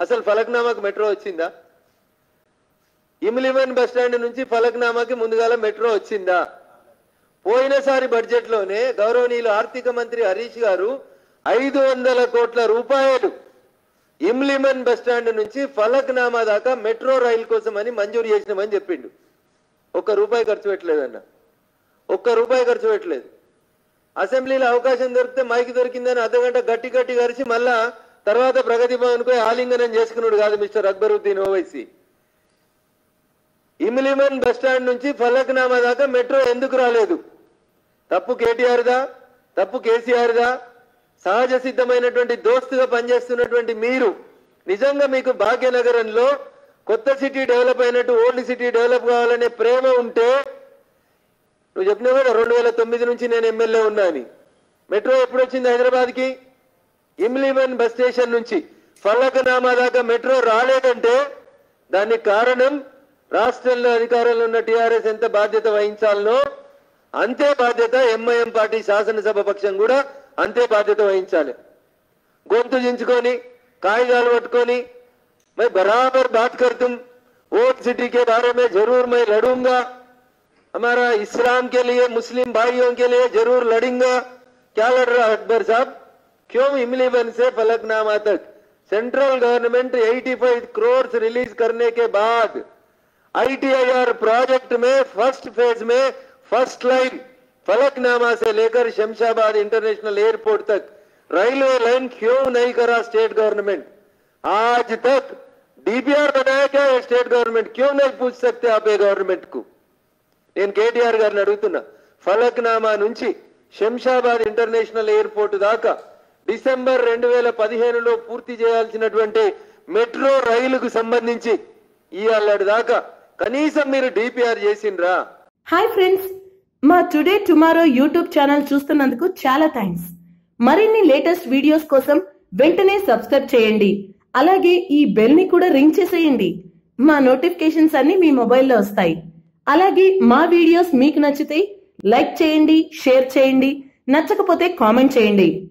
అసలు ఫలక్నామాకి మెట్రో వచ్చిందా? ఇమ్లిమన్ bus stand నుంచి ఫలక్నామాకి ముందుగాల మెట్రో వచ్చిందా? పోయినసారి బడ్జెట్ లోనే గౌరవనీయులు ఆర్థిక మంత్రి హరీష్ గారు 500 కోట్ల రూపాయలు ఇమ్లిమన్ బస్ స్టాండ్ నుంచి ఫలక్నామా దాకా మెట్రో రైలు కోసం అని మంజూరు చేసినామని చెప్పిండు. ₹1 ఖర్చు పెట్టలేదన్న, ₹1 ఖర్చు పెట్టలేదు. అసెంబ్లీలో అవకాశం దొరికితే మైకి దొరికిందని అర్ధగంట గట్టి గట్టి గరిచి మళ్ళా తర్వాత ప్రగతి భవన్ పోయి ఆలింగనం చేసుకున్నాడు కాదు mister Akbaruddin Owaisi. Imlibun bus stand నుంచి ఫలక్నామా దాకా మెట్రో ఎందుకు రాలేదు? తప్పు కేటీఆర్దా? తప్పు కేసీఆర్దా? సహజ సిద్ధమైనటువంటి దోస్తుగా పనిచేస్తున్నటువంటి మీరు నిజంగా మీకు భాగ్యనగరంలో కొత్త సిటీ డెవలప్ అయినట్టు ఓల్డ్ సిటీ డెవలప్ కావాలనే ప్రేమ ఉంటే నువ్వు చెప్పినావు కదా 2009 నుంచి నేను ఎమ్మెల్యే ఉన్నా అని. మెట్రో ఎప్పుడు వచ్చింది హైదరాబాద్కి? ఇమ్లిమన్ బస్ స్టేషన్ నుంచి ఫలక్నామా దాకా మెట్రో రాలేదంటే దానికి కారణం రాష్ట్రంలో అధికారంలో ఉన్న టీఆర్ఎస్ ఎంత బాధ్యత వహించాలనో అంతే బాధ్యత ఎంఐఎం పార్టీ శాసనసభ పక్షం కూడా అంతే బాధ్యత వహించాలి. గొంతు దించుకొని కాగితాలు పట్టుకొని मैं बराबर बात कर तुम ओल्ड सिटी के बारे में जरूर मैं लड़ूंगा, हमारा इस्लाम के लिए मुस्लिम भाइयों के लिए जरूर लड़ूंगा. क्या लड़ रहा अकबर साहब? क्यों इमलीवन से फलकनामा तक सेंट्रल गवर्नमेंट 85 करोड़ रिलीज करने के बाद ITIR प्रोजेक्ट में फर्स्ट फेज में फर्स्ट लाइन फलकनामा से लेकर शमशाबाद इंटरनेशनल एयरपोर्ट तक रेलवे लाइन क्यों नहीं करा स्टेट गवर्नमेंट? आज तक DPR बनाया क्या है स्टेट गवर्नमेंट? क्यों नहीं पूछ सकते आप ये गवर्नमेंट को? నేను కేటీఆర్ గారిని అడుగుతున్నా, ఫలక్నామా నుంచి శంషాబాద్ ఇంటర్నేషనల్ ఎయిర్పోర్ట్ దాకా డిసెంబర్ 2015లో పూర్తి చేయాల్సినటువంటి మెట్రో రైలుకు సంబంధించి ఇయాలటి దాకా కనీసం మీరు DPR చేసిండ్రా? హాయ్ ఫ్రెండ్స్, మా టుడే టుమారో యూట్యూబ్ ఛానల్ చూస్తున్నందుకు చాలా థ్యాంక్స్. మరిన్ని లేటెస్ట్ వీడియోస్ కోసం వెంటనే సబ్స్క్రైబ్ చేయండి. అలాగే ఈ బెల్ ని కూడా రింగ్ చేసేయండి. మా నోటిఫికేషన్స్ అన్ని మీ మొబైల్లో వస్తాయి. అలాగే మా వీడియోస్ మీకు నచ్చితే లైక్ చేయండి, షేర్ చేయండి, నచ్చకపోతే కామెంట్ చేయండి.